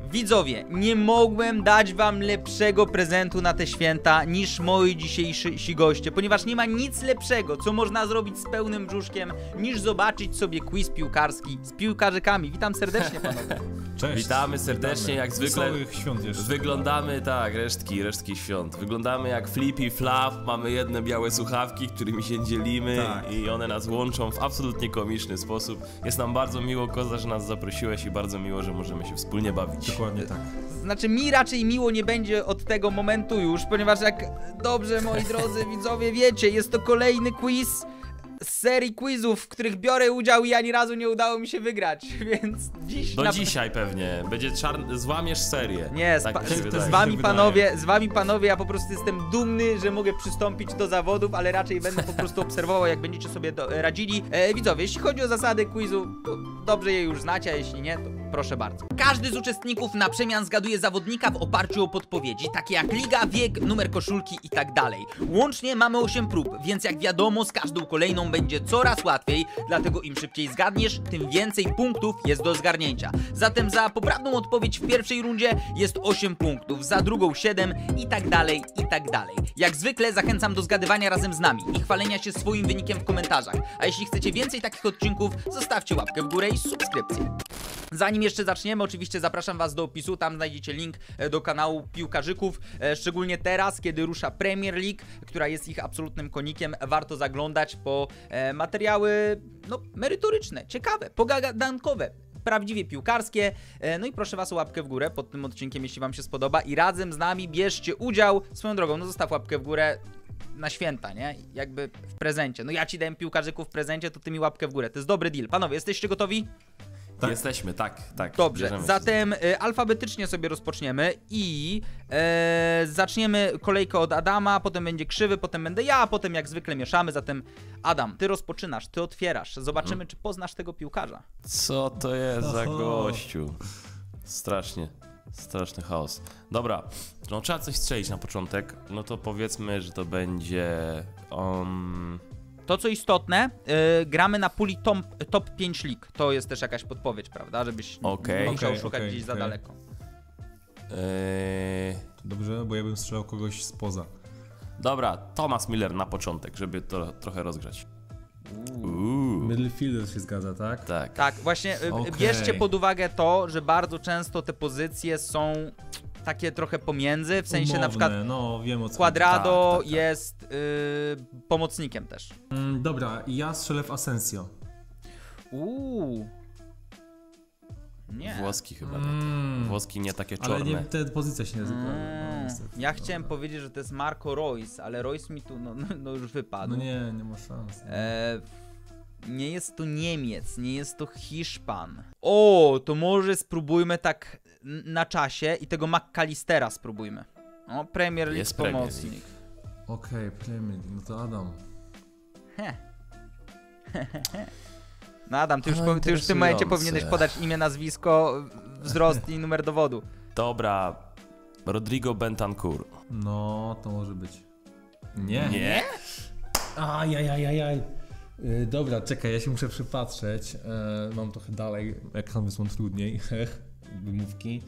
Widzowie, nie mogłem dać wam lepszego prezentu na te święta niż moi dzisiejsi goście, ponieważ nie ma nic lepszego, co można zrobić z pełnym brzuszkiem, niż zobaczyć sobie quiz piłkarski z piłkarzykami. Witam serdecznie, panowie. Cześć. Witamy serdecznie, jak zwykle. Świąt jeszcze. Wyglądamy, tak, resztki świąt. Wyglądamy jak Flippy Flap, mamy jedne białe słuchawki, którymi się dzielimy Tak. i one nas łączą w absolutnie komiczny sposób. Jest nam bardzo miło, Koza, że nas zaprosiłeś i bardzo miło, że możemy się wspólnie bawić. Dokładnie tak. Znaczy mi raczej miło nie będzie od tego momentu już, ponieważ jak dobrze, moi drodzy widzowie, wiecie, jest to kolejny quiz z serii quizów, w których biorę udział i ani razu nie udało mi się wygrać, więc dziś... Do dzisiaj pewnie, będzie złamiesz serię. Nie, tak mi się wydaje. z wami panowie, ja po prostu jestem dumny, że mogę przystąpić do zawodów, ale raczej będę po prostu obserwował, jak będziecie sobie radzili. Widzowie, jeśli chodzi o zasady quizu, to dobrze je już znacie, a jeśli nie, to proszę bardzo. Każdy z uczestników na przemian zgaduje zawodnika w oparciu o podpowiedzi, takie jak liga, wiek, numer koszulki i tak dalej. Łącznie mamy 8 prób, więc jak wiadomo, z każdą kolejną będzie coraz łatwiej, dlatego im szybciej zgadniesz, tym więcej punktów jest do zgarnięcia. Zatem za poprawną odpowiedź w pierwszej rundzie jest 8 punktów, za drugą 7 i tak dalej, i tak dalej. Jak zwykle zachęcam do zgadywania razem z nami i chwalenia się swoim wynikiem w komentarzach. A jeśli chcecie więcej takich odcinków, zostawcie łapkę w górę i subskrypcję. Zanim jeszcze zaczniemy, oczywiście zapraszam was do opisu, tam znajdziecie link do kanału piłkarzyków, szczególnie teraz, kiedy rusza Premier League, która jest ich absolutnym konikiem, warto zaglądać po materiały, no, merytoryczne, ciekawe, pogadankowe, prawdziwie piłkarskie. No i proszę was o łapkę w górę pod tym odcinkiem, jeśli wam się spodoba i razem z nami bierzcie udział. Swoją drogą, no zostaw łapkę w górę na święta, nie? Jakby w prezencie. No ja ci dałem piłkarzyków w prezencie, to ty mi łapkę w górę. To jest dobry deal. Panowie, jesteście gotowi? Tak. Jesteśmy, tak. Dobrze, zatem alfabetycznie sobie rozpoczniemy i zaczniemy kolejkę od Adama, potem będzie Krzywy, potem będę ja, a potem jak zwykle mieszamy. Zatem Adam, ty rozpoczynasz, ty otwierasz. Zobaczymy, czy poznasz tego piłkarza. Co to jest za gościu? Straszny chaos. Dobra, no trzeba coś strzelić na początek. No to powiedzmy, że to będzie To co istotne, gramy na puli top 5 lig. To jest też jakaś podpowiedź, prawda? Żebyś nie musiał szukać gdzieś za daleko. Dobrze, bo ja bym strzelał kogoś spoza. Dobra, Thomas Müller na początek, żeby to trochę rozgrzać. Midfielder się zgadza, tak? Tak. Tak, właśnie bierzcie pod uwagę to, że bardzo często te pozycje są takie trochę pomiędzy, w sensie umowne, na przykład no, wiem o co Cuadrado tak. jest pomocnikiem też. Dobra, ja strzelę w Asensio. Nie. Włoski chyba tak. Włoski nie takie czarne. Ale nie, te pozycja się nazywa. Ja chciałem powiedzieć, że to jest Marco Reus, ale Reus mi tu no już wypadł. No nie ma szans. Nie jest to Niemiec, nie jest to Hiszpan. O, to może spróbujmy tak na czasie i tego McAllistera spróbujmy. O, Premier League Jest Premier pomocnik. Okej, Premier League, no to Adam. No Adam, ty już w tym momencie powinieneś podać imię, nazwisko, wzrost i numer dowodu. Dobra, Rodrigo Bentancur. No, to może być. Nie? Nie? Ajajajajaj. Dobra, czekaj, ja się muszę przypatrzeć. Mam trochę dalej, ekran wysłał trudniej. Wymówki.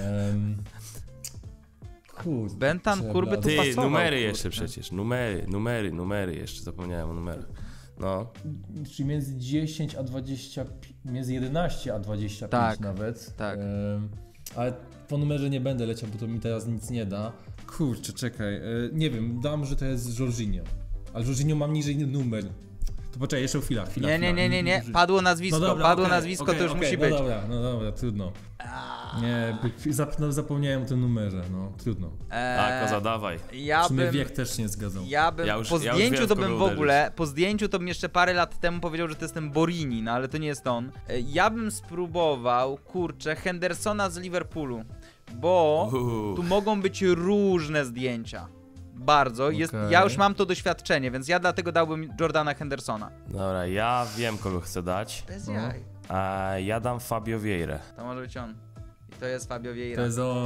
Kurde. Bentancur by tu Ty, pasował. numery jeszcze przecież. Numery jeszcze, zapomniałem o numerach. No. Czyli między 10 a 20, między 11 a 25 tak, nawet. Tak. Ale po numerze nie będę leciał, bo to mi teraz nic nie da. Kurczę, czekaj. Nie wiem, dam, że to jest Jorginho. Ale Jorginho mam niżej numer. To poczekaj, jeszcze chwila. Nie. Padło nazwisko, no dobra, to już musi być. No dobra, trudno. Nie, zapomniałem o tym numerze, no trudno. Koza, dawaj. W sumie wiek też nie zgadzał. Po zdjęciu to bym w ogóle, po zdjęciu to bym jeszcze parę lat temu powiedział, że to jest ten Borini, no ale to nie jest on. Ja bym spróbował, kurczę, Hendersona z Liverpoolu, bo tu mogą być różne zdjęcia. Bardzo. Ja już mam to doświadczenie, więc ja dlatego dałbym Jordana Hendersona. Dobra, ja wiem, kogo chcę dać. Bez jaj. A ja dam Fabio Vieira. To może być on. I to jest Fabio Vieira. To jest on.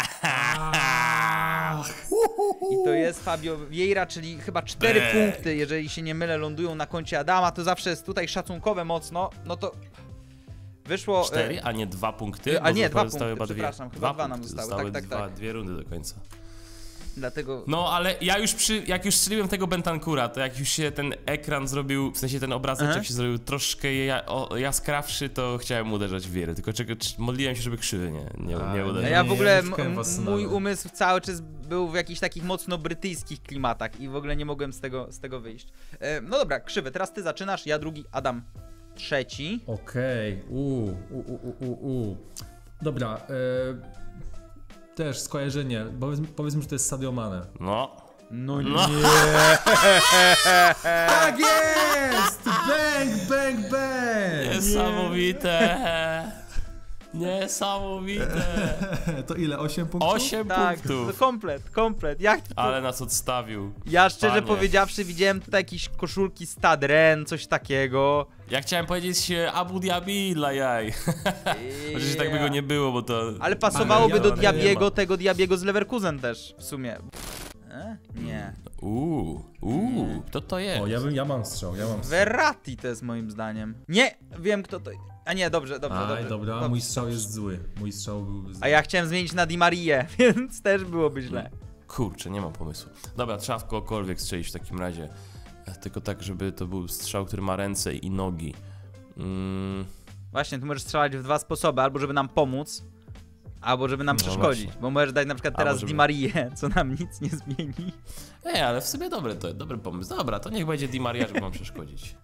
I to jest Fabio Vieira, czyli chyba 4 punkty, jeżeli się nie mylę, lądują na koncie Adama. To zawsze jest tutaj szacunkowe mocno. No to Wyszło... 4, a nie 2 punkty? a nie, bo 2 zostały punkty, chyba przepraszam, chyba 2 nam punkty. zostały, tak. Dwie rundy do końca. Dlatego... No, ale ja już jak już strzeliłem tego Bentancura, to jak już się ten ekran zrobił, w sensie ten obrazeczek się zrobił troszkę jaskrawszy, to chciałem uderzać w wiele, tylko modliłem się, żeby krzywy nie uderzył. Ja w ogóle, was mój umysł cały czas był w jakichś takich mocno brytyjskich klimatach i w ogóle nie mogłem z tego wyjść. No dobra, krzywy, teraz ty zaczynasz, ja drugi, Adam trzeci. Okej, Dobra, też skojarzenie, powiedzmy, że to jest Sadio Mane. No nie. Tak jest! Bang, bang, bang! Niesamowite! Niesamowite! To ile, 8 punktów? 8 Tak, punktów! to komplet. Ale nas odstawił. Ja szczerze Panie. powiedziawszy widziałem tutaj jakieś koszulki Stade Rennes, coś takiego. Ja chciałem powiedzieć Abu Dhabi dla jaj. Chociaż tak by go nie było, bo to... Ale pasowałoby Ale do ja- Diabiego, tego Diabiego z Leverkusen też w sumie. Nie. Kto to jest? O, ja mam strzał. Verratti to jest moim zdaniem. Nie, wiem kto to... A nie, dobrze. Dobra, mój strzał jest zły. Mój strzał był zły. A ja chciałem zmienić na Di Marię, więc też byłoby źle. Kurczę, nie mam pomysłu. Dobra, trzeba w kogokolwiek strzelić w takim razie. Tylko tak, żeby to był strzał, który ma ręce i nogi. Właśnie, tu możesz strzelać w 2 sposoby, albo żeby nam pomóc, albo żeby nam przeszkodzić. właśnie. Bo możesz dać na przykład teraz żeby- Di Marię, co nam nic nie zmieni. Ale w sumie dobry pomysł. Dobra, to niech będzie Di Maria, żeby wam przeszkodzić.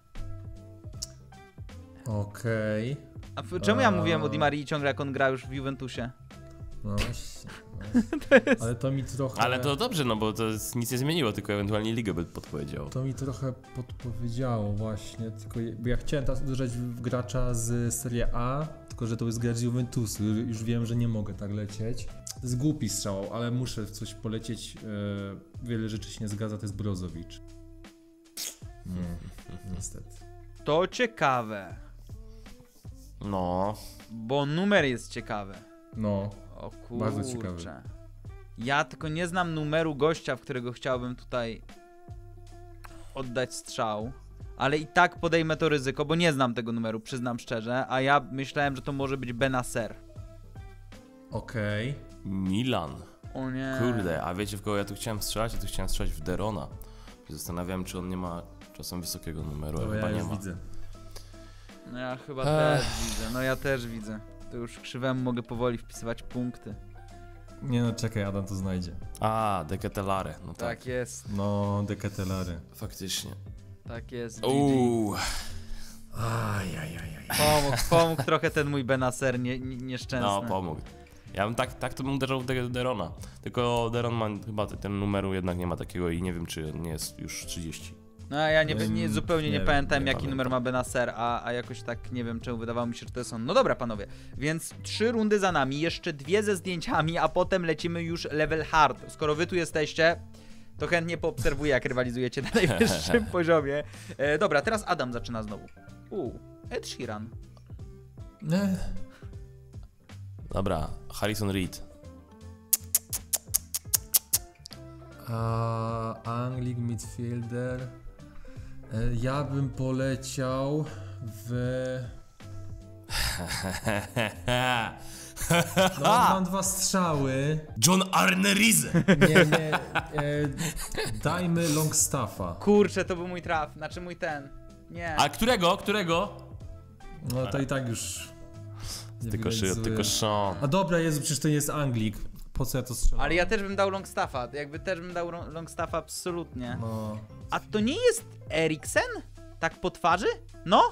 Okej. A czemu ja mówiłem o Di Marii ciągle, jak on gra już w Juventusie? No właśnie. Ale to mi trochę... Ale to dobrze, no bo to nic nie zmieniło, tylko ewentualnie ligę by podpowiedział. To mi trochę podpowiedziało właśnie, tylko bo ja chciałem teraz uderzać w gracza z Serie A, tylko że to jest gracz z Juventusu, już wiem, że nie mogę tak lecieć. To jest głupi strzał, ale muszę w coś polecieć, wiele rzeczy się nie zgadza, to jest Brozowicz. Niestety. To ciekawe, No. bo numer jest ciekawy. No, O kurczę. Bardzo ciekawy. Ja tylko nie znam numeru gościa, w którego chciałbym tutaj oddać strzał. Ale i tak podejmę to ryzyko, bo nie znam tego numeru, przyznam szczerze. A ja myślałem, że to może być Benacer. okej. Milan. O nie. Kurde, a wiecie w kogo ja tu chciałem strzelać? Ja tu chciałem strzelać w Derona. Zastanawiałem, czy on nie ma czasem wysokiego numeru, ale To chyba ja nie już ma. widzę. No ja chyba też widzę, no ja też widzę. To już krzywemu mogę powoli wpisywać punkty. Nie no, czekaj, Adam to znajdzie. De Ketelare, no tak. Tak jest, No, De Ketelare. Faktycznie. tak jest. GG. Pomógł trochę ten mój Benacer nieszczęsny. No, pomógł. Ja bym tak to bym uderzał w Derona. Tylko Deron ma chyba ten numeru jednak nie ma takiego i nie wiem, czy nie jest już 30. No ja zupełnie nie nie wiem, pamiętam nie jaki pamiętam. numer ma Benacer, a jakoś tak nie wiem czemu wydawało mi się, że to jest on. No dobra panowie, więc 3 rundy za nami, jeszcze 2 ze zdjęciami, a potem lecimy już level hard. Skoro wy tu jesteście, to chętnie poobserwuję jak rywalizujecie na najwyższym poziomie. Dobra, teraz Adam zaczyna znowu. Ed Sheeran. Dobra, Harrison Reed. Anglik midfielder. Ja bym poleciał w... No, mam 2 strzały. John Arne Riise. Nie. Dajmy Longstaffa. Kurczę, to był mój traf, znaczy mój ten. Nie. A którego? No to i tak już... nie Tylko widać zły. Sean. A dobra, Jezu, przecież to nie jest Anglik. Po co ja to strzelam? Ale ja też bym dał Longstaffa, jakby też bym dał Longstaffa absolutnie. No. A to nie jest Eriksen? Tak po twarzy? No?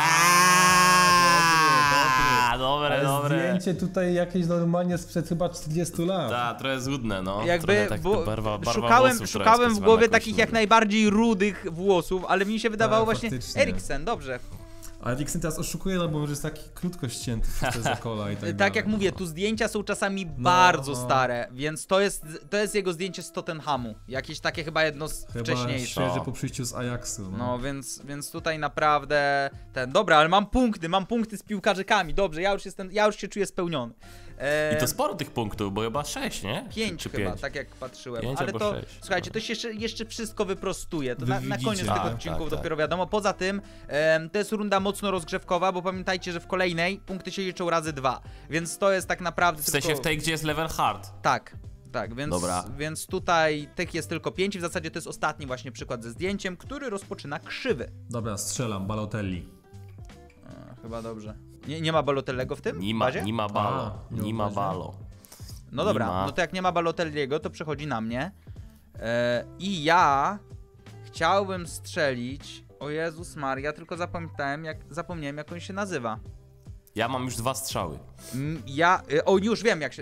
Dobre. Zdjęcie tutaj jakieś normalnie sprzed chyba 40 lat. Tak, trochę złudne, no. Jakby Trochę tak, bo barwa szukałem włosów trochę w stosowana głowie jakoś, takich jak no. najbardziej rudych włosów, ale mi się wydawało Tak, właśnie faktycznie. Eriksen, dobrze. Ale Dixon teraz oszukuje, no bo może jest taki krótko ścięty przez te zakola i tak dalej. Tak jak mówię, tu zdjęcia są czasami bardzo stare, więc to jest jego zdjęcie z Tottenhamu. Jakieś takie chyba jedno z Chyba wcześniejszych. świeże po przyjściu z Ajaxu. No więc tutaj naprawdę dobra, ale mam punkty z piłkarzykami, dobrze, ja już się czuję spełniony. I to sporo tych punktów, bo chyba 6, nie? 5 Czy chyba, 5? tak jak patrzyłem. 5 Ale albo to, 6. słuchajcie, to się jeszcze wszystko wyprostuje. To Wy na widzicie. koniec tych Tak, odcinków tak. dopiero wiadomo. Poza tym, to jest runda mocno rozgrzewkowa, bo pamiętajcie, że w kolejnej punkty się liczą razy 2. Więc to jest tak naprawdę W sensie tylko... w tej, gdzie jest level hard. Tak, Dobra. więc tutaj tych jest tylko 5 i w zasadzie to jest ostatni właśnie przykład ze zdjęciem, który rozpoczyna krzywy. Dobra, strzelam, Balotelli. Chyba dobrze. Nie ma Balotellego w tym? Nie ma, bazie? nie ma balo. A, Nie nie ma uważam. balo. No dobra, Nie ma. no to jak nie ma Balotelliego, to przechodzi na mnie. I ja chciałbym strzelić. O Jezus Maria, tylko zapomniałem jak on się nazywa. Ja mam już 2 strzały. Już wiem jak się...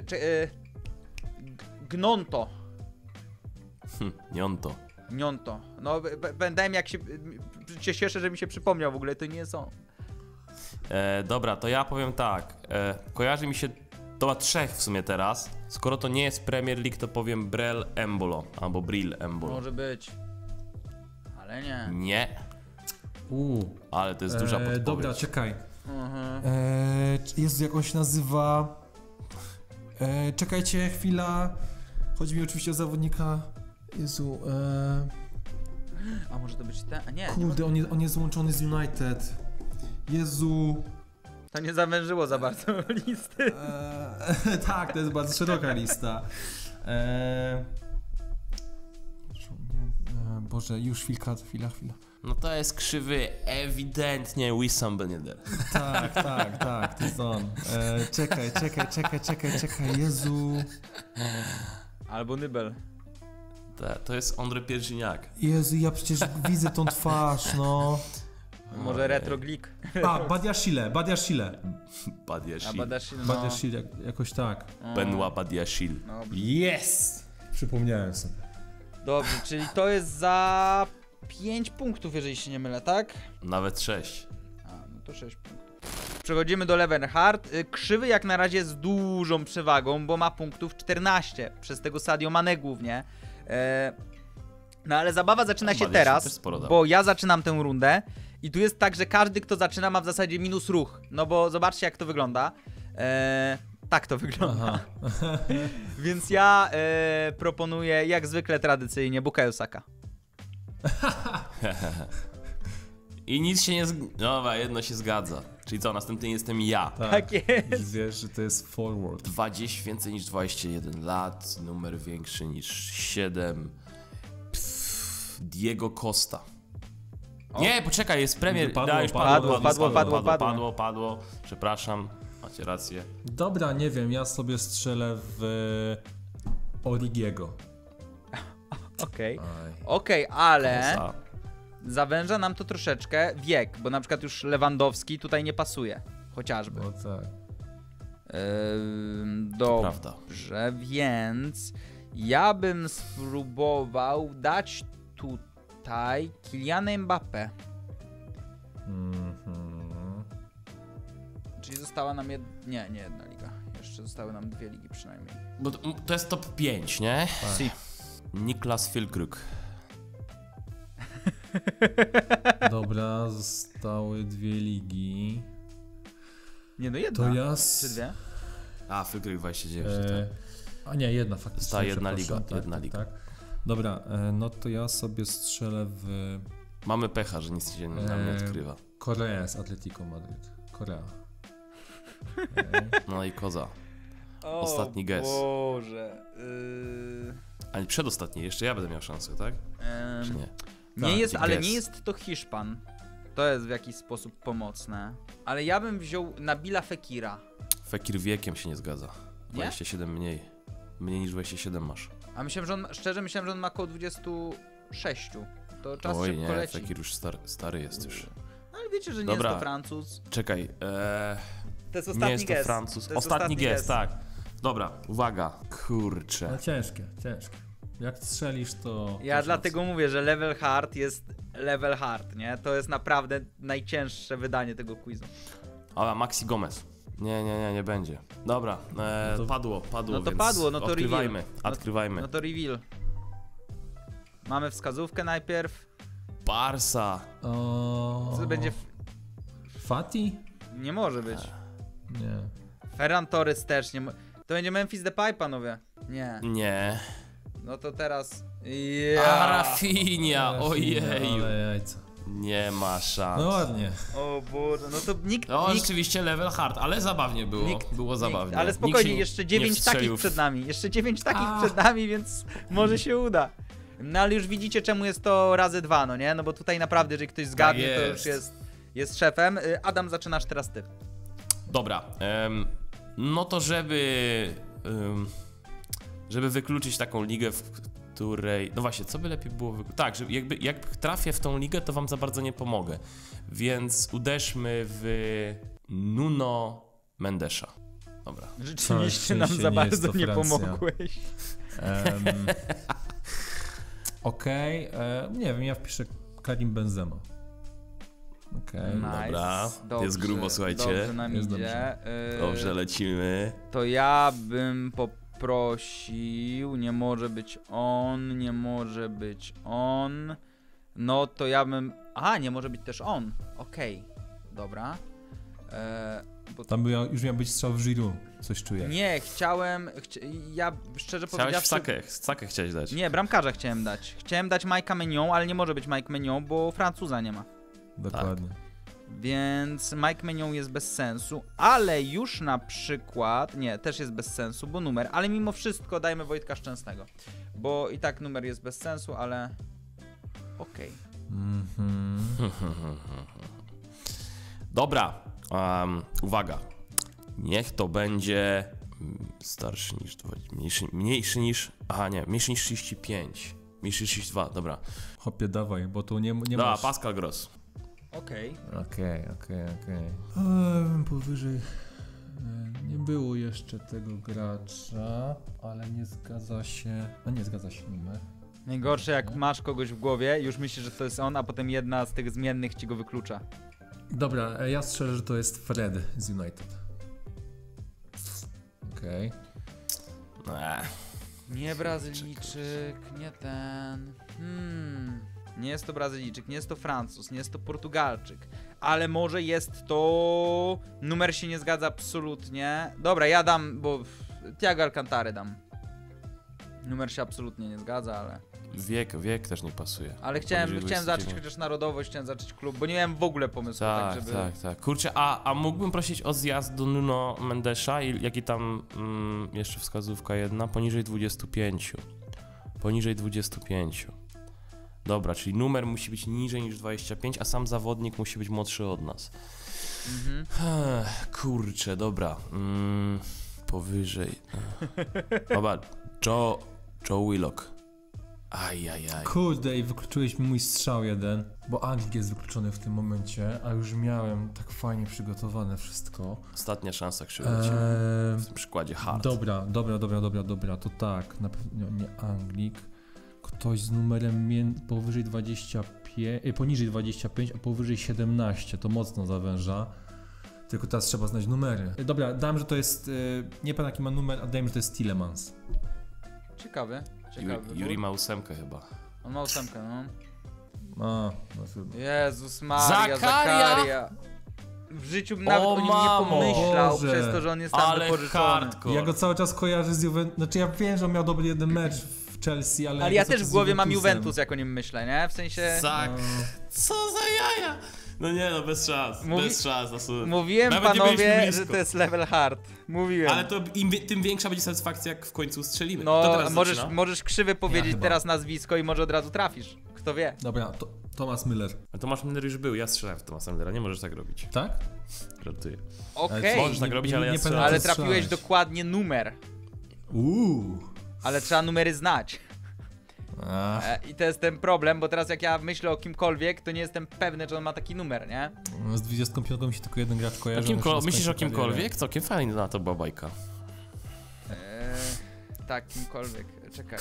Gnonto. Nionto. Gnonto. No, będę jak się cieszę, że mi się przypomniał w ogóle, to nie są. Dobra, to ja powiem tak. Kojarzy mi się to ma 3 w sumie teraz. Skoro to nie jest Premier League, to powiem Brel Embolo albo Bril Embolo. Może być. Ale nie. Nie, ale to jest duża podpowiedź. Dobra, czekaj. Mhm. Jezu, jak on się nazywa? Czekajcie, chwila. Chodzi mi oczywiście o zawodnika. Jezu, A może to być ten? A nie, kurde, on jest złączony z United. Jezu. to nie zawężyło za bardzo listy. Tak, to jest bardzo szeroka lista. Boże, już chwila. No to jest krzywy ewidentnie Wissam Ben Yedder. Tak, to jest on. Czekaj, Jezu. Albo Nybel. To jest Ondry Pierzyniak. Jezu, ja przecież widzę tą twarz, no. Może Retroglik. Badiashile. A Badiashile. Badashil, no. Badiashile, jakoś tak. Benoit Badiashile. No, Yes! Przypomniałem sobie. dobrze, czyli to jest za 5 punktów, jeżeli się nie mylę, tak? Nawet 6. No to 6 punktów. Przechodzimy do Levenhard. Krzywy jak na razie z dużą przewagą, bo ma punktów 14. Przez tego Sadio Mane głównie. No ale zabawa zaczyna się Badiashile też teraz, sporo dał. bo ja zaczynam tę rundę. I tu jest tak, że każdy, kto zaczyna, ma w zasadzie minus ruch. No bo zobaczcie, jak to wygląda. Tak to wygląda. Więc ja proponuję, jak zwykle tradycyjnie, Bukayo Saka. I nic się nie Dobra, jedno się zgadza. Czyli co, następny jestem ja. Tak jest. Wiesz, że to jest forward. 20 więcej niż 21 lat, numer większy niż 7. Diego Costa. Nie, poczekaj, jest premier. Padło. Przepraszam, macie rację. Dobra, nie wiem, ja sobie strzelę w Origiego. Okej, ale Kosa. zawęża nam to troszeczkę wiek, bo na przykład już Lewandowski tutaj nie pasuje. Chociażby. No tak. prawda. Dobrze, więc ja bym spróbował dać tutaj Kyliana Mbappé. Czyli została nam nie jedna liga. Jeszcze zostały nam 2 ligi przynajmniej. Bo to jest top 5, nie? Si. Niklas Füllkrug. Dobra, zostały 2 ligi. Nie no, jedna. To ja... Czy 2? A, Füllkrug 29. A nie, jedna faktycznie. Została jedna przepraszam, liga, jedna liga. Tak. Dobra, no to ja sobie strzelę w Mamy pecha, że nic się nam nie odkrywa. Koreę z Atletico Madryt. Korea. No i koza. Ostatni guess. Boże. Ale przedostatni, jeszcze ja będę miał szansę, tak? Czy nie? Nie Tak, jest, ale guess. nie jest to Hiszpan. To jest w jakiś sposób pomocne. Ale ja bym wziął Nabila Fekira. Fekir wiekiem się nie zgadza. Nie? 27 mniej. Mniej niż 27 masz. A myślałem, że on, szczerze myślałem, że on ma około 26. To czas Oj szybko nie, leci. Fekir już stary jest już. Ale wiecie, że nie Dobra. jest to Francuz. Czekaj, To jest nie ostatni jest to guess. Francuz. To jest Ostatni guess, guess. tak. Dobra, uwaga. No Kurczę. ciężkie. Jak strzelisz, to... Ja dlatego mówię, że Level Hard jest Level Hard, nie? To jest naprawdę najcięższe wydanie tego quizu. Ale Maxi Gomez. Nie będzie. Dobra, to- padło, No to więc padło, no to odkrywajmy, reveal. odkrywajmy. No to reveal. Mamy wskazówkę najpierw. Barsa. Co będzie... Fati? Nie może być. Nie. Ferran Torres też nie... To będzie Memphis Depay, panowie. Nie. Nie. No to teraz... A Rafinha, ojeju. Ale jajca. Nie ma szans. No ładnie. O Boże, no to nikt... No nikt rzeczywiście level hard, ale zabawnie było. Było zabawnie. ale Nikt spokojnie, się jeszcze nie 9 takich wstrzelił w- przed nami. Jeszcze 9 takich przed nami, więc może się uda. No ale już widzicie, czemu jest to razy 2, no nie? No bo tutaj naprawdę, jeżeli ktoś zgadnie, to już jest szefem. Adam, zaczynasz teraz ty. Dobra, no to żeby wykluczyć taką ligę, w której... No właśnie, co by lepiej było wykluczyć? Tak, że jak trafię w tą ligę, to wam za bardzo nie pomogę. Więc uderzmy w Nuno Mendesza. Dobra. Rzeczywiście Całe nam szczęście za nie jest bardzo to nie Francja. pomogłeś. Okej, nie wiem, ja wpiszę Karim Benzema. Okej. Dobra, dobrze, jest grubo, słuchajcie. Dobrze nam Jest idzie. Dobrze, lecimy. To ja bym poprosił, nie może być on, nie może być on. No to ja bym... Aha, nie może być też on. Okej, dobra. Tam by już miał być strzał w Giroud, coś czuję. Nie, ja szczerze Chciałeś powiedziawszy... Sakę chciałeś dać. Nie, bramkarza chciałem dać. Chciałem dać Mike'a Maignan, ale nie może być Mike Maignan, bo Francuza nie ma. Dokładnie. Więc Mike Maignan jest bez sensu, ale już na przykład... Nie, też jest bez sensu, bo numer, ale mimo wszystko dajmy Wojtka Szczęsnego. Bo i tak numer jest bez sensu, ale... Okej. Dobra, uwaga. Niech to będzie starszy niż... Mniejszy niż... Aha, nie, mniejszy niż 35. Mniejszy niż 32, dobra. Hopie, dawaj, bo tu nie Dobra, masz... Pascal Gross. Okej. Okej. Powyżej... Nie było jeszcze tego gracza, ale nie zgadza się... No nie zgadza się numer. Najgorsze, jak masz kogoś w głowie, już myślisz, że to jest on, a potem jedna z tych zmiennych ci go wyklucza. Dobra, ja strzelę, że to jest Fred z United. Okej. Nie Brazylijczyk, nie ten... Nie jest to Brazylijczyk, nie jest to Francuz, nie jest to Portugalczyk. Ale może jest to... Numer się nie zgadza absolutnie. Dobra, ja dam, bo... Thiago Alcantara dam. Numer się absolutnie nie zgadza, ale... Wiek też nie pasuje. Ale chciałem Poniżej zacząć 29. chociaż narodowość, chciałem zacząć klub, bo nie miałem w ogóle pomysłu, tak żeby... Tak. Kurczę, a mógłbym prosić o zjazd do Nuno Mendesza i jaki tam jeszcze wskazówka jedna? Poniżej 25. Poniżej 25. Dobra, czyli numer musi być niżej niż 25, a sam zawodnik musi być młodszy od nas. Kurczę, dobra. Powyżej. Dobra, Joe Willock. Ajajaj. Kurde, i wykluczyłeś mi mój strzał jeden, bo Anglik jest wykluczony w tym momencie, a już miałem tak fajnie przygotowane wszystko. Ostatnia szansa krzywdzić. W tym przykładzie hard. Dobra, to tak, na pewno nie Anglik. Ktoś z numerem powyżej 25, poniżej 25, a powyżej 17, to mocno zawęża. Tylko teraz trzeba znać numery. Dobra, dam, że to jest, nie pamiętam jaki ma numer, a dajmy, że to jest Tielemans. Ciekawy. Juri ma 8 chyba. On ma 8, no. No chyba. Jezus Maria, Zakaria! Zakaria. W życiu bym nawet o nim nie mamo! pomyślał, Boże. przez to, że on jest tam Ale wypożyczony. hardcore. Ja go cały czas kojarzę z Juventus, znaczy ja wiem, że on miał dobry jeden mecz w Chelsea, ale... Ale ja cały też czas w z głowie mam Juventusem. Juventus, jak o nim myślę, nie? W sensie... Co za jaja? No nie, no bez szans, bez szans. Mówiłem, Nawet nie byliśmy panowie, blisko. że to jest level hard. Mówiłem. Ale to tym większa będzie satysfakcja, jak w końcu strzelimy. Kto No, teraz zaczyna? możesz krzywy powiedzieć chyba. teraz nazwisko i może od razu trafisz. Kto wie. Dobra, Thomas Müller. A Tomasz Müller już był, ja strzelałem w Tomasa Müllera, nie możesz tak robić. Tak? Żartuję. Okej, Możesz tak robić, ale ja pamiętam, strzelam. ale co trafiłeś strzelałeś. dokładnie numer. Ale trzeba numery znać. I to jest ten problem, bo teraz jak ja myślę o kimkolwiek, to nie jestem pewny, czy on ma taki numer, nie? Z 25 mi się tylko jeden gracz kojarzy. Myślisz o kimkolwiek? Całkiem fajna to była bajka. Tak, kimkolwiek. Czekaj.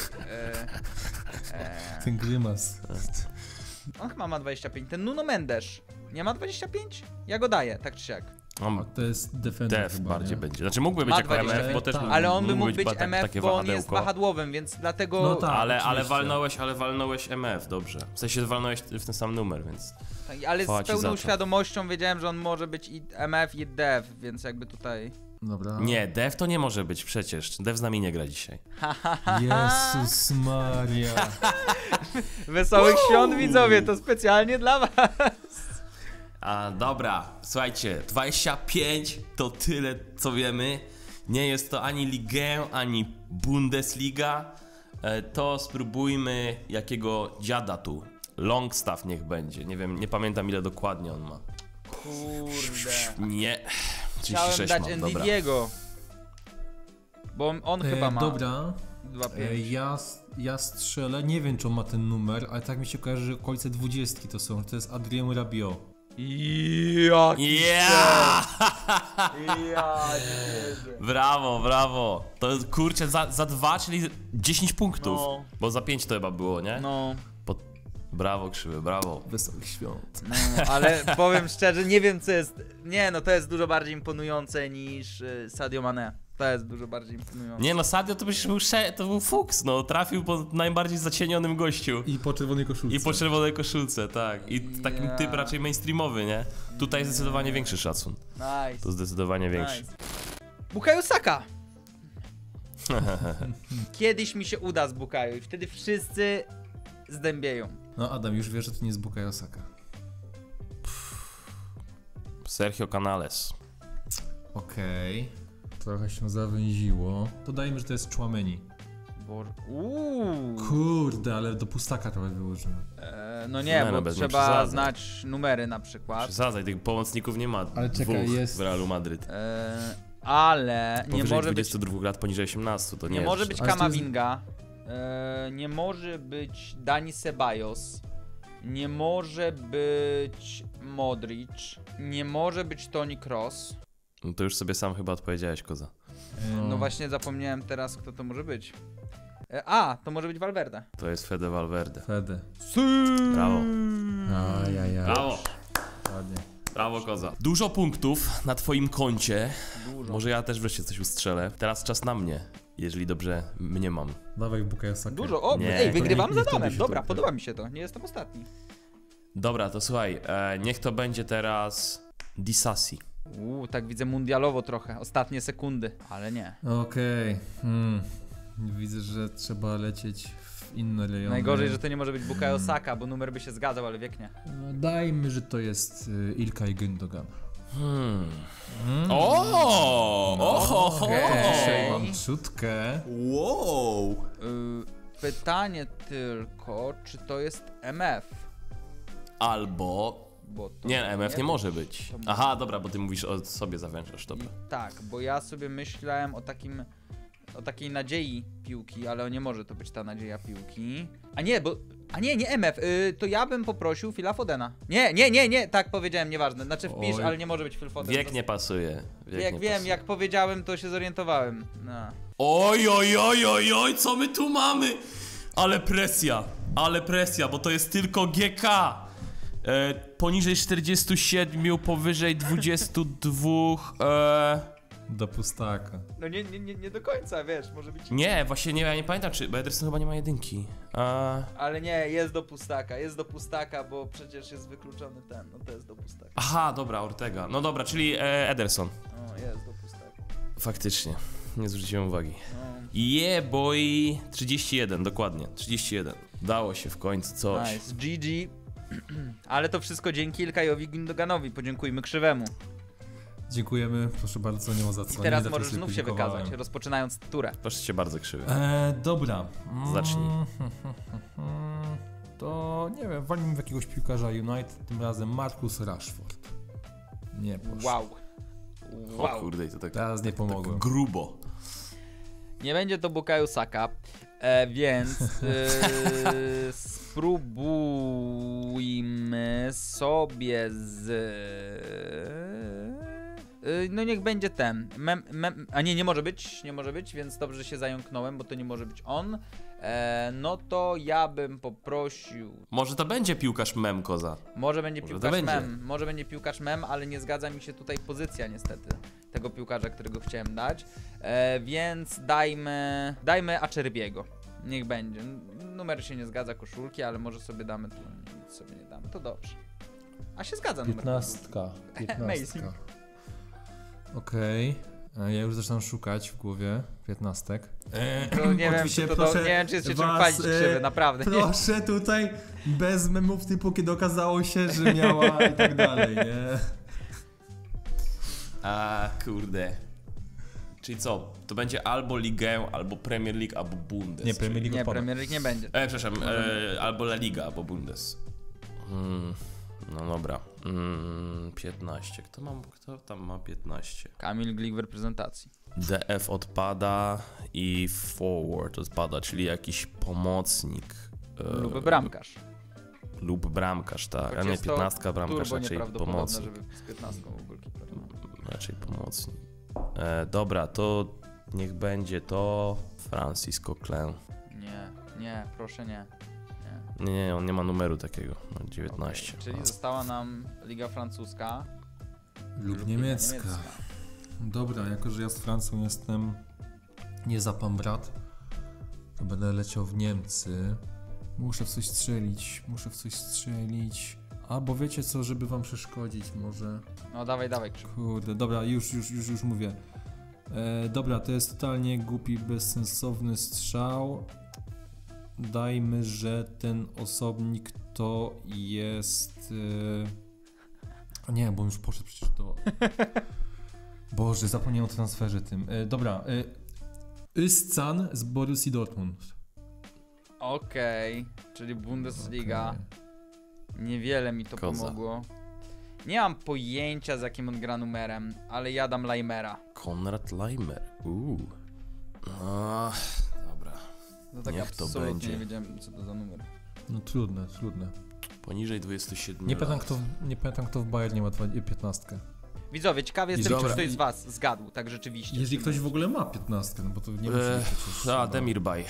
Ten grymas. On chyba ma 25. Ten Nuno Mendes. Nie ma 25? Ja go daję, tak czy siak. To jest defender Def chyba, bardziej nie? będzie. Znaczy mógłby być Ma jako 20, MF, bo też tak. Ale on by mógł być tak- MF, takie bo on jest wahadełko. wahadłowym, więc dlatego... No tak. Ale oczywiście. walnąłeś MF, dobrze. W sensie walnąłeś w ten sam numer, więc... Ale Chwała z ci za pełną to. świadomością wiedziałem, że on może być i MF i DEF, więc jakby tutaj... Dobra. Nie, Dev to nie może być przecież. Dev z nami nie gra dzisiaj. Jezus Maria. Wesołych świąt, widzowie, to specjalnie dla was. A dobra, słuchajcie, 25 to tyle co wiemy. Nie jest to ani Ligę, ani Bundesliga. To spróbujmy jakiego dziada tu. Longstaff niech będzie. Nie wiem, nie pamiętam ile dokładnie on ma. Kurde. Nie. Chciałem 36 dać mam, dobra. Ndiego. Bo on chyba ma Dobra. 2,5. Ja strzelę, nie wiem czy on ma ten numer, ale tak mi się kojarzy, że okolice 20 to są, to jest Adrien Rabiot. Jaki Yeah! Ja Brawo, brawo. To kurczę, za 2, czyli 10 punktów. No. Bo za 5 to chyba było, nie? No, Brawo, krzywy, brawo. Wesołych świąt. no, ale powiem szczerze, nie wiem co jest. Nie, no to jest dużo bardziej imponujące niż Sadio Mane. To jest dużo bardziej imponujące. Nie no, Sadio to przecież to był fuks, no. Trafił po najbardziej zacienionym gościu. I po czerwonej koszulce. I po czerwonej koszulce, tak. I takim Ja. typ raczej mainstreamowy, nie? Tutaj zdecydowanie większy szacun. Nice. To zdecydowanie większy. Nice. Bukayo Saka. Kiedyś mi się uda z Bukayo i wtedy wszyscy zdębieją. No Adam już wie, że to nie jest Bukayo Saka. Sergio Canales. Okej. Trochę się zawęziło. To dajmy, że to jest Tchouaméni. Kurde, ale do pustaka trochę wyłożyłem. No nie, No, bo bez nie trzeba przesadzaj. znać numery na przykład. Przesadzaj, tych pomocników nie ma. Ale czekaj, dwóch jest- w Realu Madryt. Ale nie Powyżej może być, 22 lat, poniżej 18, to nie nie jest. może być Ale to jest- Kamavinga, nie może być Dani Ceballos, nie może być Modric, nie może być Toni Kroos. No to już sobie sam chyba odpowiedziałeś, Koza. No właśnie zapomniałem teraz, kto to może być. To może być Valverde. To jest Fede Valverde. Fede. Brawo. Ajajaj. Brawo. Ładnie. Brawo, Koza. Dużo punktów na twoim koncie. Dużo. Może ja też wreszcie coś ustrzelę. Teraz czas na mnie, jeżeli dobrze mnie mam. Dawaj Bukayo Saka. Dużo. O, Nie, ej, to wygrywam nie- z nie wtedy Adamem. się Dobra, to- podoba mi się to. Nie jestem ostatni. Dobra, to słuchaj, niech to będzie teraz Disasi. Tak widzę mundialowo trochę. Ostatnie sekundy, ale nie. Okej. Widzę, że trzeba lecieć w inne rejony. Najgorzej, że to nie może być Bukayo Saka, bo numer by się zgadzał, ale wiek nie. No, dajmy, że to jest Ilkay Gündogan. Oho! Okej. Mam szutkę. Wow! Pytanie tylko, czy to jest MF? Albo... Bo to Nie, MF nie może być. To Aha, dobra, bo ty mówisz o sobie zawężasz, dobra. Tak, bo ja sobie myślałem o takiej nadziei piłki, ale nie może to być ta nadzieja piłki. Nie MF, to ja bym poprosił Phila Fodena. Nie, tak powiedziałem, nieważne. Znaczy wpisz, Oj. ale nie może być Phil Foden. Wiek nie pasuje. Jak nie wiem, pasuje. jak powiedziałem, to się zorientowałem. No. Oj, co my tu mamy? Ale presja, bo to jest tylko GK. Poniżej 47, powyżej 22. Do pustaka. No nie do końca, wiesz, może być... Nie, właśnie ja nie pamiętam, czy. Bo Ederson chyba nie ma jedynki. Ale nie, jest do pustaka, bo przecież jest wykluczony ten, no to jest do pustaka. Aha, dobra, Ortega. No dobra, czyli Ederson. No, jest do pustaka. Faktycznie, nie zwróciłem uwagi. No. Yeah, boy. 31, dokładnie. 31. Dało się w końcu coś. Nice, GG. Ale to wszystko dzięki Ilkayowi Gündoganowi, podziękujmy Krzywemu. Dziękujemy, proszę bardzo, nie ma za co. I teraz Nie za to możesz sobie znów się podziękowałem. wykazać, rozpoczynając turę. Proszę cię bardzo krzywy. Dobra. Zacznij. To nie wiem, walimy w jakiegoś piłkarza United, tym razem Marcus Rashford. Nie poszło. Wow. O kurde, i to tak, Teraz nie tak pomogłem. grubo. Nie będzie to Bukayo Saka, więc spróbujmy sobie no niech będzie ten. Nie może być, więc dobrze że się zająknąłem, bo to nie może być on. No to ja bym poprosił. Może to będzie piłkarz mem, Koza. Może będzie Może to piłkarz będzie. mem. Może będzie piłkarz mem, ale nie zgadza mi się tutaj pozycja niestety tego piłkarza, którego chciałem dać. Więc dajmy Acerbiego. Niech będzie. Numer się nie zgadza, koszulki, ale może sobie damy tu. Nic sobie nie damy. To dobrze. A się zgadza numer. 15. Amazing. Okej. Ja już zaczynam szukać w głowie 15. To nie wiem, Oczywiście czy proszę nie wiem, czy jest się czym was, chwalić krzywy, naprawdę. Nie? Proszę tutaj bez memów typu, kiedy okazało się, że miała i tak dalej, nie? A kurde. Czyli co? To będzie albo Ligę, albo Premier League, albo Bundes. Nie, Premier League Nie, odpada. Premier League nie będzie. Przepraszam, albo La Liga, albo Bundes. No dobra. 15. Kto tam ma 15? Kamil Glik w reprezentacji. DF odpada i forward odpada, czyli jakiś pomocnik. Lub bramkarz. Lub bramkarz, tak. Choć A nie jest to 15 bramkarz, turbo raczej nieprawdopodobne, pomocnik. żeby z 15 w golkipera. Raczej pomocnik. Dobra, to niech będzie to Francis Coquelin. Nie, proszę nie. Nie, on nie ma numeru takiego. Ma 19. Okay, czyli została nam Liga Francuska Lub niemiecka. Dobra, jako że ja z Francją jestem nie za pan brat, to będę leciał w Niemcy. Muszę w coś strzelić. Albo wiecie co, żeby wam przeszkodzić może. No dawaj krzywy. Kurde, dobra, już mówię. Dobra, to jest totalnie głupi, bezsensowny strzał. Dajmy, że ten osobnik to jest... Nie, bo już poszedł przecież do... Boże, zapomniałem o transferze tym. Dobra, Özcan z Borussii Dortmund. Okej, czyli Bundesliga. Okay. Niewiele mi to Koza. pomogło. Nie mam pojęcia, z jakim on gra numerem, ale ja dam Leimera. Konrad Leimer. Dobra. No tak Niech to absolutnie będzie. nie wiedziałem, co to za numer. No trudne. Poniżej 27 Nie lat. pamiętam kto w Bayernie ma 15. Widzowie, ciekawy jestem, Dobra. czy ktoś z was zgadł, tak rzeczywiście. Jeżeli ktoś w ogóle ma 15, no bo to nie musi być przecież... Demirbay.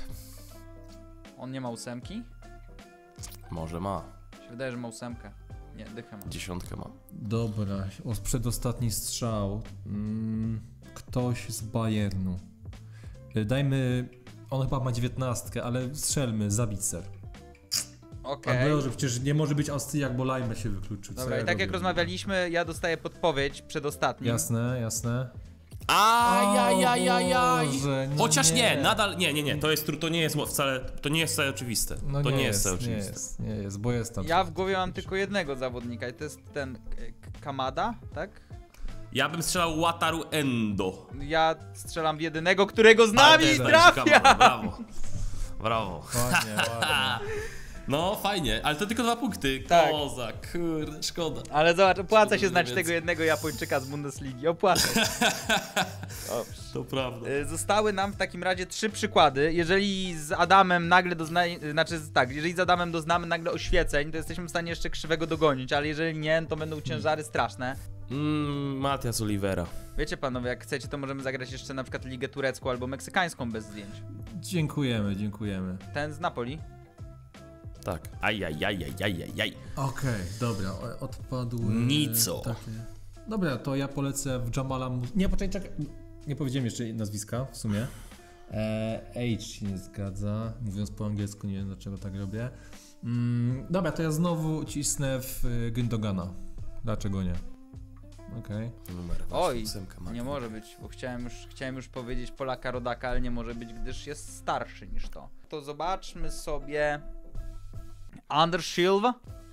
On nie ma 8? Może ma. Się wydaje, że ma 8. Nie, dychę ma. 10 ma. Dobra, przedostatni strzał. Ktoś z Bayernu. Dajmy... On chyba ma 19, ale strzelmy, Zabitzer. Okej. Albo że przecież nie może być Austriak, bo Leimer się wykluczył. Co Dobra, ja i tak robię? jak rozmawialiśmy, ja dostaję podpowiedź przedostatnim. Jasne. Ajajajajaj. Boże, no Chociaż nie, nadal nie. To nie jest wcale oczywiste. No to nie nie jest jest, wcale oczywiste. nie jest, bo jest tam. Ja w głowie mam tylko jednego zawodnika i to jest ten Kamada, tak? Ja bym strzelał Wataru Endo. Ja strzelam w jedynego, którego z nami Ale też trafia! Brawo. Ładnie. No fajnie, ale to tylko 2 punkty. Tak. Koza, kurde, szkoda. Ale zobacz, opłaca się Szkoda, znać że tego więcej. jednego Japończyka z Bundesligii, opłaca się. Dobrze. To prawda. Zostały nam w takim razie 3 przykłady. Jeżeli z Adamem nagle jeżeli z Adamem doznamy nagle oświeceń, to jesteśmy w stanie jeszcze krzywego dogonić, ale jeżeli nie, to będą ciężary straszne. Matias Olivera. Wiecie panowie, jak chcecie, to możemy zagrać jeszcze na przykład ligę turecką albo meksykańską bez zdjęć. Dziękujemy. Ten z Napoli. Tak. Ajajajajajajaj. Okej, dobra, odpadł... Nico. Takie. Dobra, to ja polecę w Jamala... Nie, poczekaj, nie powiedziałem jeszcze nazwiska w sumie. H się nie zgadza, mówiąc po angielsku, nie wiem dlaczego tak robię. Dobra, to ja znowu cisnę w Gündogana. Dlaczego nie? Okej. Numer Oj, 8 ma. nie może być, bo chciałem już powiedzieć Polaka Rodaka, ale nie może być, gdyż jest starszy niż to. To zobaczmy sobie... Anders Silva?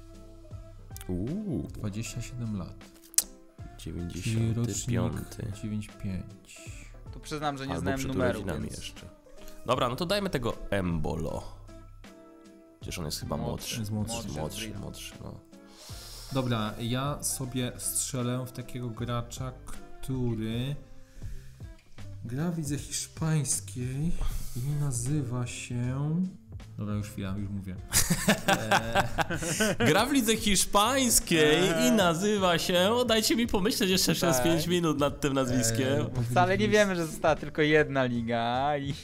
27 lat. 95. Rocznik 9-5. Tu przyznam, że nie Albo znałem przed numeru, urodzinami więc... jeszcze. Dobra, no to dajmy tego Embolo. Przecież on jest chyba młodszy. Jest młodszy. Młodszy, no. Dobra, ja sobie strzelę w takiego gracza, który gra w lidze hiszpańskiej i nazywa się... Dobra, już chwila, już mówię. Gra w lidze hiszpańskiej i nazywa się... Dajcie mi pomyśleć jeszcze przez 5 minut nad tym nazwiskiem. Wcale nie wiemy, że została tylko jedna liga i...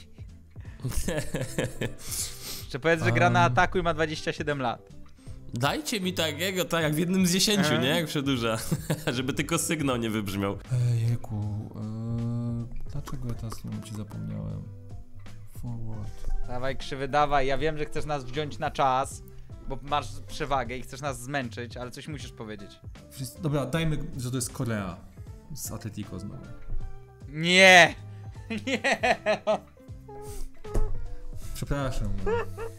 Jeszcze powiedz, że gra na ataku i ma 27 lat. Dajcie mi takiego, tak jak w jednym z 10, nie? Jak przedłuża. Żeby tylko sygnał nie wybrzmiał. Jejku, dlaczego ja teraz nie zapomniałem? Forward. Dawaj krzywy, dawaj, ja wiem, że chcesz nas wziąć na czas, bo masz przewagę i chcesz nas zmęczyć, ale coś musisz powiedzieć. Dobra, dajmy, że to jest Korea z Atletico znowu. Nie! Nie! Przepraszam. No.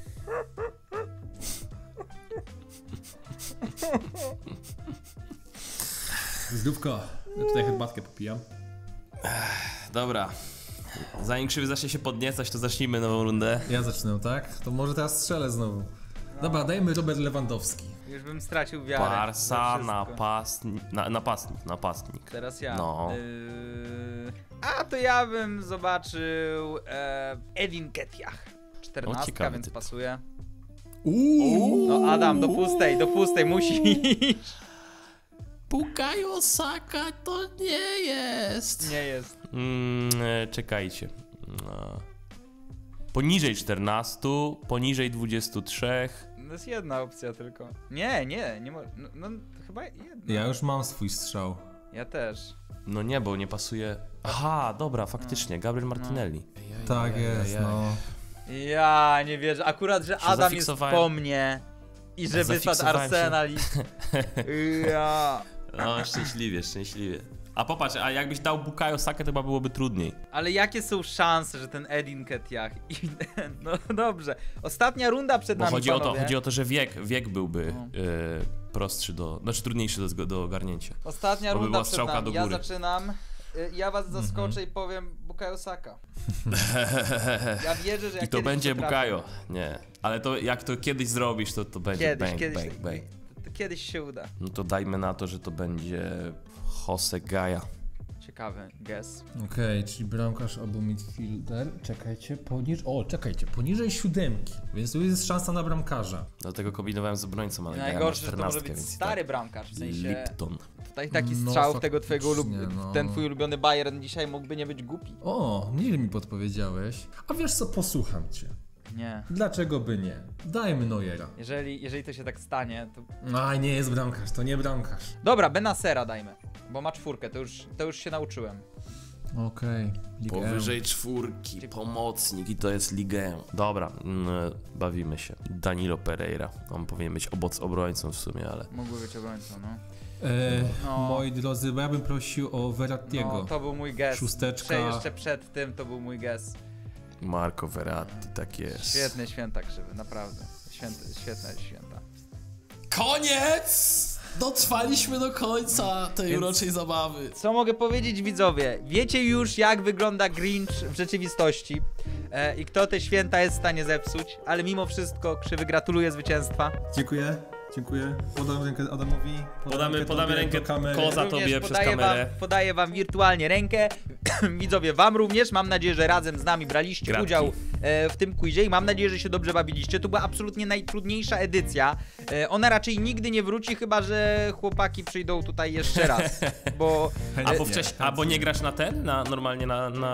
Zdrówko. Ja tutaj herbatkę popijam. Dobra. Zanim krzywy zacznie się podniecać, to zacznijmy nową rundę. Ja zacznę, tak? To może teraz strzelę znowu. Dobra, dajmy Robert Lewandowski. Już bym stracił wiarę. Barsa, we wszystko. napastnik. Teraz ja. No. A to ja bym zobaczył Edin Ketiah. 14, ciekawy więc typ. pasuje. Uuu. No Adam, do pustej musisz. Bukayo Saka to nie jest. Nie jest. Czekajcie. Poniżej 14, poniżej 23. To jest jedna opcja tylko. Nie może. No chyba jedna. Ja już mam swój strzał. Ja też. No nie, bo nie pasuje. Aha, dobra, faktycznie, Gabriel Martinelli. Tak jest, no. Ja nie wierzę. Akurat, że Się Adam jest zafiksowałem. po mnie i że wypadł Zafiksowałem się. Arsenal i... Ja... No, szczęśliwie. A popatrz, a jakbyś dał Bukayo Sakę, to chyba byłoby trudniej. Ale jakie są szanse, że ten Edin Ketiah i ten... No dobrze. Ostatnia runda przed Bo nami, chodzi o to, że wiek byłby No. prostszy znaczy trudniejszy do ogarnięcia. Ostatnia Bo by runda była przed strzałka nami. do Ja góry. zaczynam. Ja was zaskoczę i powiem Bukayo Saka. Ja wierzę, że I jak to kiedyś będzie potrafię- Bukayo. Nie. Ale to jak to kiedyś zrobisz, to będzie bang. Kiedyś się uda. No to dajmy na to, że to będzie Jose Gaja. Ciekawy guess. Okej, czyli bramkarz albo midfielder. Czekajcie, poniżej 7. Więc tu jest szansa na bramkarza. Dlatego kombinowałem z obrońcą, ale Gaja ma Najgorsze, że to 14, może być więc stary tak. bramkarz, w sensie... Lipton. Tutaj taki No, strzał w tego twojego faktycznie, no. ten twój ulubiony Bayern dzisiaj mógłby nie być głupi. O, nieźle mi podpowiedziałeś. A wiesz co, posłucham cię. Nie. Dlaczego by nie? Dajmy Neuera. Jeżeli to się tak stanie, to... A, nie jest bramkarz, to nie bramkarz. Dobra, Benacera dajmy, bo ma 4, to już się nauczyłem. Okej. Liga Powyżej 4, pomocnik i to jest Ligę. Dobra, bawimy się. Danilo Pereira. On powinien być obrońcą w sumie, ale... Mógłby być obrońcą, no. No. Moi drodzy, bo ja bym prosił o Verrattiego. No, to był mój guess. Szósteczka. Jeszcze przed tym to był mój guess. Marco Verratti, tak jest. Świetne święta krzywy, naprawdę. Świetne święta. Koniec! Dotrwaliśmy do końca tej Więc- uroczej zabawy. Co mogę powiedzieć, widzowie? Wiecie już, jak wygląda Grinch w rzeczywistości i kto te święta jest w stanie zepsuć, ale mimo wszystko krzywy gratuluję zwycięstwa. Dziękuję. Podam rękę Adamowi. Podamy rękę do kamery. koza Również tobie przez kamerę. podaję wam wirtualnie rękę. Widzowie, wam również. Mam nadzieję, że razem z nami braliście Gratki. udział w tym quizie i mam nadzieję, że się dobrze bawiliście. To była absolutnie najtrudniejsza edycja. Ona raczej nigdy nie wróci, chyba że chłopaki przyjdą tutaj jeszcze raz. Bo Albo wcześniej, albo nie grasz na ten, normalnie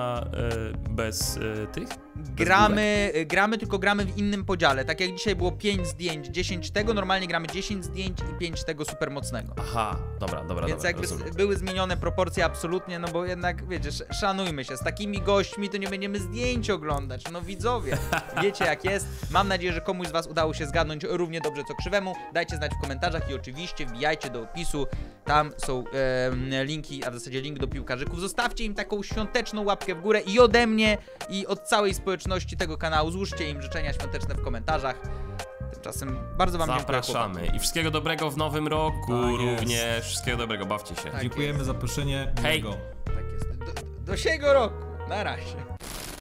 bez tych? gramy, tylko gramy w innym podziale. Tak jak dzisiaj było 5 zdjęć, 10 tego, normalnie gramy 10 zdjęć i 5 tego super mocnego. Aha, dobra, Więc jakby rozumiem. były zmienione proporcje absolutnie, no bo jednak, wiecie, szanujmy się, z takimi gośćmi to nie będziemy zdjęć oglądać, no widzowie, wiecie jak jest. Mam nadzieję, że komuś z was udało się zgadnąć równie dobrze co krzywemu. Dajcie znać w komentarzach i oczywiście wbijajcie do opisu, tam są linki, a w zasadzie link do piłkarzyków. Zostawcie im taką świąteczną łapkę w górę i ode mnie, i od całej społeczności tego kanału. Złóżcie im życzenia świąteczne w komentarzach. Tymczasem bardzo wam dziękuję, Zapraszamy chłopaki. i wszystkiego dobrego w nowym roku Tak jest. również. Wszystkiego dobrego, bawcie się. Tak Dziękujemy za zaproszenie. Hej. Miłego. Tak jest. Do siego roku. Na razie.